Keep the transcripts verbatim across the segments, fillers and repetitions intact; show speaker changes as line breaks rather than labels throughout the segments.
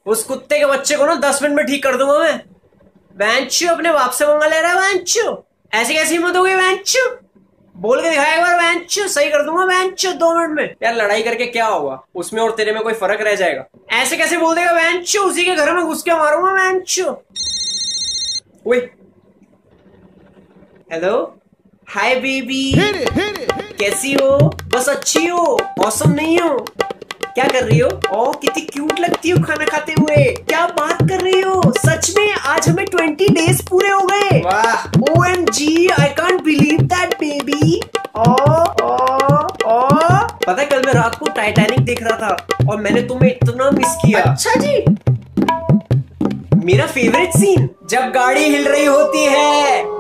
उस कुत्ते के बच्चे को ना दस मिनट में ठीक कर दूंगा मैं। वैंचू अपने बाप से मंगा ले रहा है वैंचू, ऐसी कैसी हिम्मत हो गई वैंचू? बोल के दिखाया एक बार वैंचू, सही कर दूंगा वैंचू दो मिनट में। यार लड़ाई करके क्या होगा, उसमें और तेरे में कोई फर्क रह जाएगा? ऐसे कैसे बोल देगा वैंचू? उसी के घर में घुस के मारूंगा वैंचू। ओए हेलो, हाय बेबी, कैसी हो? बस अच्छी हो, औसम नहीं हो? क्या कर रही हो? ओ कितनी क्यूट लगती हो खाना खाते हुए। क्या बात कर रही हो? सच में आज हमें ट्वेंटी डेज पूरे हो गए। वाह, O M G, I can't believe that baby. ओ ओ ओ पता है कल मैं रात को टाइटैनिक देख रहा था और मैंने तुम्हें इतना मिस किया। अच्छा जी, मेरा फेवरेट सीन जब गाड़ी हिल रही होती है।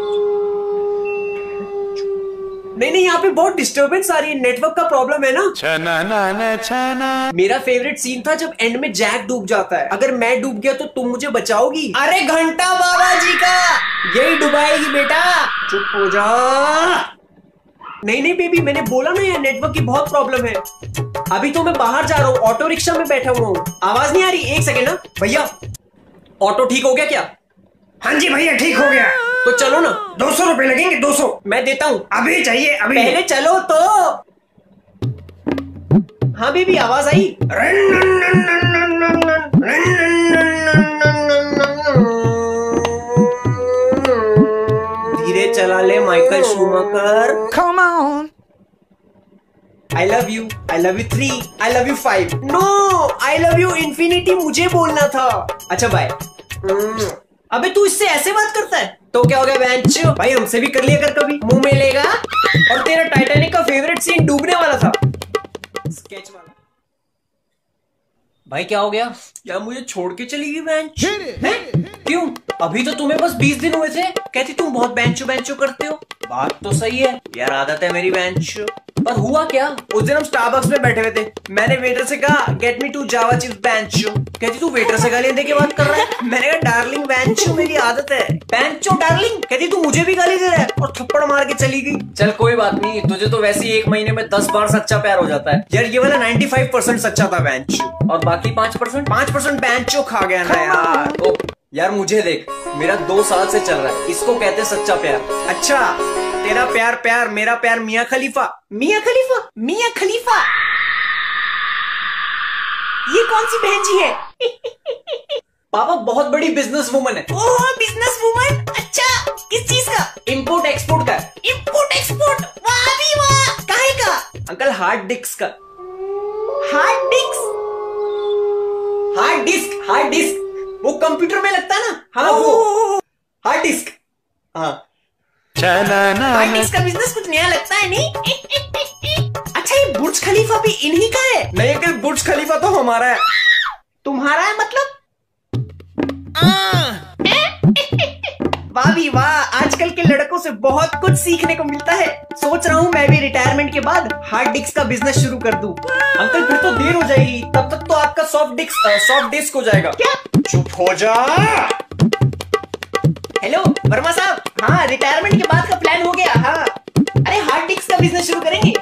नहीं नहीं, यहाँ पे बहुत डिस्टर्बेंस आ रही है, नेटवर्क का प्रॉब्लम है ना। छना ना ना छना। मेरा फेवरेट सीन था जब एंड में जैक डूब जाता है। अगर मैं डूब गया तो तुम मुझे बचाओगी? अरे घंटा बाबा जी का यही डुबाएगी बेटा, चुप हो जा। नहीं नहीं बेबी, मैंने बोला ना यार नेटवर्क की बहुत प्रॉब्लम है। अभी तो मैं बाहर जा रहा हूँ, ऑटो रिक्शा में बैठा हुआ हूँ। आवाज नहीं आ रही? एक सेकेंड ना भैया, ऑटो ठीक हो गया क्या?
हाँ जी भैया, ठीक हो गया।
तो चलो ना।
दो सौ रुपए लगेंगे, दो सौ।
मैं देता हूँ।
अभी चाहिए? अभी
पहले चलो तो। हाँ बेबी, आवाज आई? धीरे चला ले Michael Schumacher. Come on. I love you, I love you three, I love you five. No, I love you infinity मुझे बोलना था। अच्छा बाय। अबे तू इससे ऐसे बात करता है तो क्या हो गया बेंचो? भाई हमसे भी कर लिया कर कभी, मुंह में लेगा। और तेरा टाइटैनिक का फेवरेट सीन डूबने वाला था, स्केच वाला। भाई क्या हो गया? क्या मुझे छोड़ के चली गई बेंचो? क्यों? अभी तो तुम्हें बस बीस दिन हुए थे, कहती तुम बहुत बेंचो बेंचो करते हो। बात तो सही है यार, आदत है मेरी बेंचो। पर हुआ क्या? उस दिन हम स्टारबक्स में बैठे हुए थे, मैंने वेटर से कहा get me two java chips बेंचो। कहती तू वेटर से गालियां दे के बात कर रहा है? मैंने कहा डार्लिंग बेंचो मेरी आदत है। बेंचो डार्लिंग? कहती तू मुझे भी गाली दे रहा है, और थप्पड़ मार के चली गई। चल कोई बात नहीं, तुझे तो वैसे ही एक महीने में दस बार सच्चा प्यार हो जाता है यार। ये वाला नाइन्टी फाइव परसेंट सच्चा था बेंचो, और बाकी पांच परसेंट पांच परसेंट बेंचो खा गया ना यार। तो यार मुझे देख, मेरा दो साल से चल रहा है, इसको कहते सच्चा प्यार। अच्छा, तेरा प्यार प्यार, मेरा प्यार मियां खलीफा। मियां खलीफा? मियां खलीफा ये कौन सी बहन जी है? पापा बहुत बड़ी बिजनेस वुमन है। ओह बिजनेस वुमन, अच्छा किस चीज का? इंपोर्ट एक्सपोर्ट का। इंपोर्ट एक्सपोर्ट, वाह भी वाह। काहे का? अंकल हार्ड डिस्क का। Hard disk? Hard disk, hard disk वो कंप्यूटर में लगता है ना। हाँ वो हार्ड डिस्क। हाँ हार्ड डिस्क का बिजनेस कुछ नया लगता है नहीं? अच्छा ये बुर्ज खलीफा भी इन्हीं का है? नहीं अंकल, बुर्ज खलीफा तो हमारा है। तुम्हारा है मतलब? वाह भी वाह, आजकल के लड़कों से बहुत कुछ सीखने को मिलता है। सोच रहा हूँ मैं भी रिटायरमेंट के बाद हार्ड डिस्क का बिजनेस शुरू कर दूं। अंकल फिर तो देर हो जाएगी, तब तक तो आपका सॉफ्ट डिस्क सॉफ्ट डिस्क हो जाएगा। क्या? चुप हो जा। हेलो वर्मा साहब, हाँ रिटायरमेंट के बाद का प्लान हो गया। हाँ अरे हार्ड डिस्क का बिजनेस शुरू करेंगे।